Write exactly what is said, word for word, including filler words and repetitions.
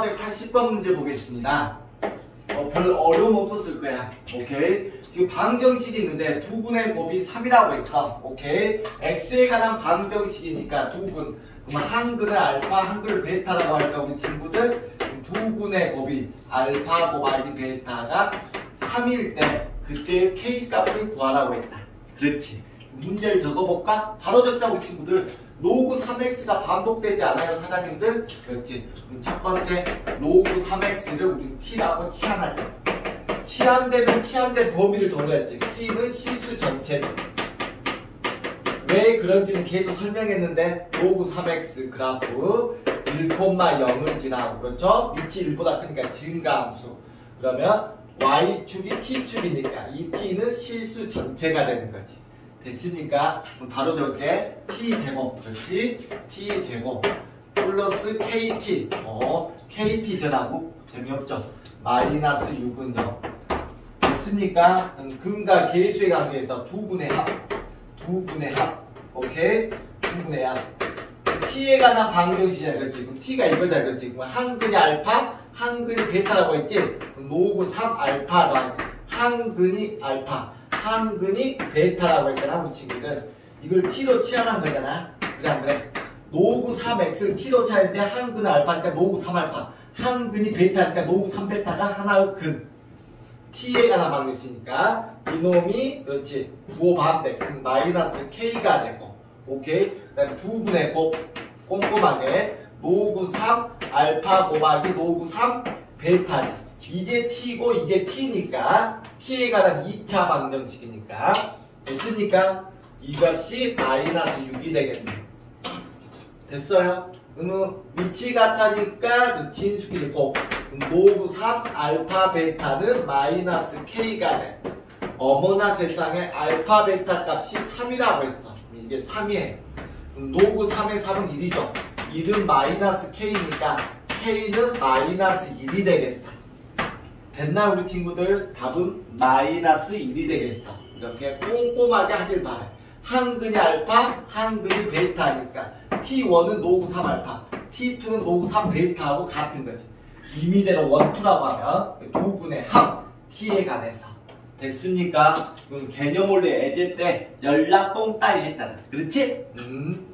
사백팔십 번 문제 보겠습니다. 어, 별 어려움 없었을 거야. 오케이. 지금 방정식이 있는데 두분의 곱이 삼이라고 했어. 오케이. x에 관한 방정식이니까 두분. 그럼 한근을 알파, 한근을 베타라고 할까 우리 친구들? 두분의 곱이 알파 곱하기 베타가 삼일 때 그때 k 값을 구하라고 했다. 그렇지. 문제를 적어볼까? 바로 적자 우리 친구들. 로그 삼 엑스가 반복되지 않아요 사장님들? 그렇지. 그럼 첫 번째 로그 삼 엑스를 우리 t라고 치환하자. 치환되면 치환된 범위를 정해야지. t는 실수 전체. 왜 그런지는 계속 설명했는데 로그 삼 엑스 그래프 일, 영을 지나고 그렇죠? 위치 일보다 크니까 증가함수. 그러면 y축이 t축이니까 이 t는 실수 전체가 되는 거지. 됐습니까? 그럼 바로 적을게. t제곱. 그렇지? t제곱 플러스 kt. 어, kt 전하고 재미없죠? 마이너스 육은요. 됐습니까? 근과 계수의 관계에서 두분의 합. 두분의 합. 오케이? 두분의 합. t에 관한 방정식이야. 그렇지? 그럼 t가 이거다. 그렇지? 그럼 한근이 알파, 한근이 베타라고 했지? 로그 삼 알파 더하기 한근이 알파, 한근이 베타라고 했잖아. 우리 친구들. 이걸 t로 치환한 거잖아. 그래 안 그래? 로그 삼 엑스를 t로 치환했는데 한근 알파니까 로그 삼 알파, 한근이 베타니까 로그 삼 베타가 하나의 근. t에 관한 방정식이니까 이놈이 그렇지. 부호 반대. 마이너스 k가 되고. 오케이? 그 다음에 두 분의 곱. 꼼꼼하게. 로그 삼 알파 곱하기 로그 삼 베타. 이게 t고 이게 t니까 t에 관한 이 차 방정식이니까 됐습니까? 이 값이 마이너스 육이 되겠네. 됐어요? 그러면 위치 같으니까 그 진수끼리 곱. 로그 삼 알파 베타는 마이너스 k가 돼. 어머나 세상에 알파 베타 값이 삼이라고 했어. 이게 삼이에요. 그럼 로그 삼의 삼은 일이죠. 일은 마이너스 k니까 k는 마이너스 일이 되겠다. 됐나 우리 친구들? 답은 마이너스 일이 되겠어. 이렇게 꼼꼼하게 하길 바래. 한근이 알파, 한근이 베타니까 티원은 로그 삼 알파, 티투는 로그 삼 베타하고 같은 거지. 임의대로 원투라고 하면 두 분의 합, t에 관해서. 됐습니까? 이건 개념 원리 예제 때 연락 뽕따리 했잖아. 그렇지? 음.